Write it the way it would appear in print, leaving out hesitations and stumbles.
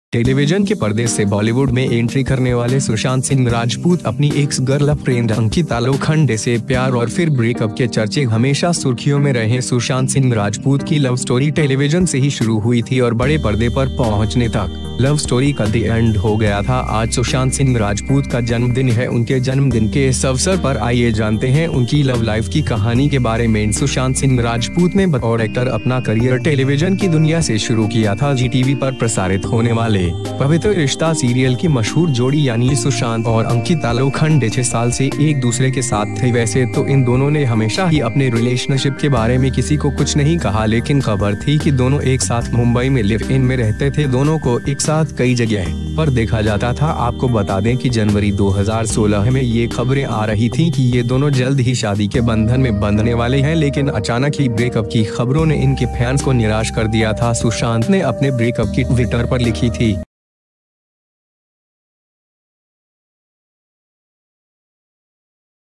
Television के पर्दे से बॉलीवुड में एंट्री करने वाले सुशांत सिंह राजपूत अपनी एक्स गर्लफ्रेंड अंकिता लोखंडे से प्यार और फिर ब्रेकअप के चर्चे हमेशा सुर्खियों में रहे। सुशांत सिंह राजपूत की लव स्टोरी टेलीविजन से ही शुरू हुई थी और बड़े पर्दे पर पहुंचने तक लव स्टोरी का दी एंड हो गया था। आज सुशांत सिंह राजपूत का जन्मदिन है। उनके जन्मदिन के इस अवसर पर आइए जानते हैं उनकी लव लाइफ की कहानी के बारे में। सुशांत सिंह राजपूत ने बतौर एक्टर अपना करियर टेलीविजन की दुनिया से शुरू किया था। जी टीवी पर प्रसारित होने वाले पवित्र रिश्ता सीरियल की मशहूर जोड़ी यानी सुशांत और अंकिता लोखंडे 6 साल से एक दूसरे के साथ थे। वैसे तो इन दोनों ने हमेशा ही अपने रिलेशनशिप के बारे में किसी को कुछ नहीं कहा, लेकिन खबर थी कि दोनों एक साथ मुंबई में लिव इन में रहते थे। दोनों को एक साथ कई जगह पर देखा जाता था। आपको बता दें कि जनवरी 2016 में ये खबरें आ रही थी कि ये दोनों जल्द ही शादी के बंधन में बंधने वाले हैं, लेकिन अचानक ही ब्रेकअप की खबरों ने इनके फैंस को निराश कर दिया था। सुशांत ने अपने ब्रेकअप की ट्विटर पर लिखी थी।